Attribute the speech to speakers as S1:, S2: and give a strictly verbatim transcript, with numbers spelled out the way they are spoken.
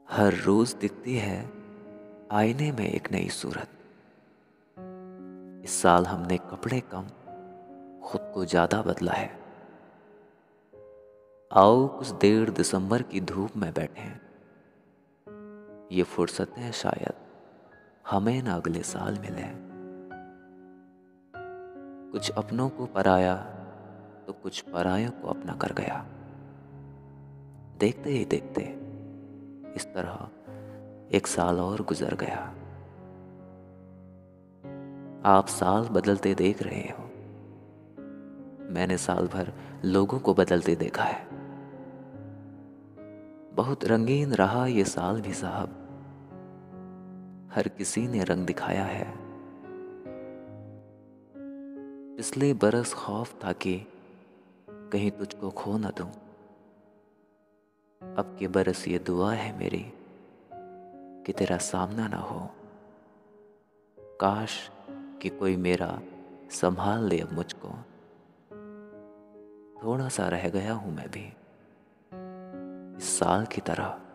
S1: हर रोज दिखती है आईने में एक नई सूरत। इस साल हमने कपड़े कम, खुद को ज्यादा बदला है। आओ कुछ देर दिसंबर की धूप में बैठें। ये फुर्सतें शायद हमें न अगले साल मिले। कुछ अपनों को पराया तो कुछ परायों को अपना कर गया। देखते ही देखते इस तरह एक साल और गुजर गया। आप साल बदलते देख रहे हो, मैंने साल भर लोगों को बदलते देखा है। बहुत रंगीन रहा ये साल भी साहब, हर किसी ने रंग दिखाया है। पिछले बरस खौफ था कि कहीं तुझको खो न दूं। अब के बरस ये दुआ है मेरी कि तेरा सामना ना हो। काश कि कोई मेरा संभाल ले अब मुझको। थोड़ा सा रह गया हूं मैं भी इस साल की तरह।